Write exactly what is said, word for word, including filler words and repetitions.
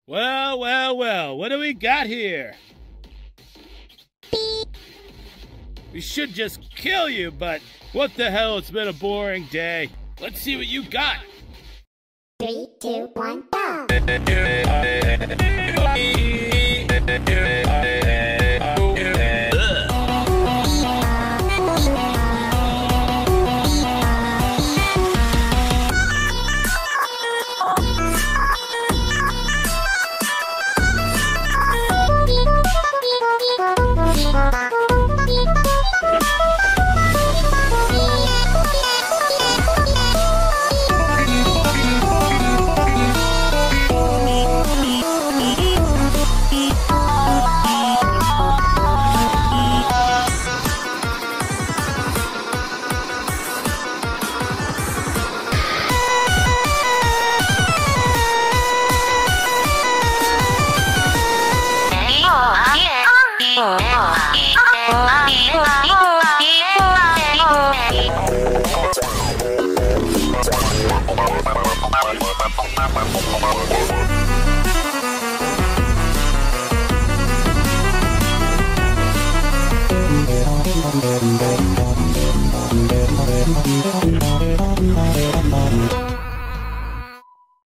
Well, well, well, what do we got here? We should just kill you, but what the hell, it's been a boring day. Let's see what you got. Three, two, one, go! Thank you.